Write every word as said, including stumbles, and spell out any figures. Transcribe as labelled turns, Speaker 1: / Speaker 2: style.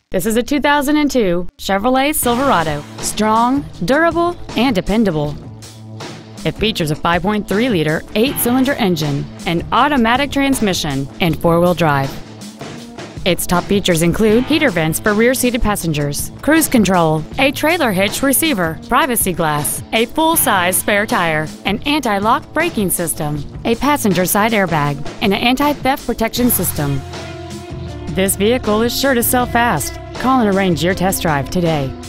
Speaker 1: This is a two thousand two Chevrolet Silverado. Strong, durable, and dependable. It features a five point three liter eight-cylinder engine, an automatic transmission, and four-wheel drive. Its top features include heater vents for rear-seated passengers, cruise control, a trailer hitch receiver, privacy glass, a full-size spare tire, an anti-lock braking system, a passenger side airbag, and an anti-theft protection system. This vehicle is sure to sell fast. Call and arrange your test drive today.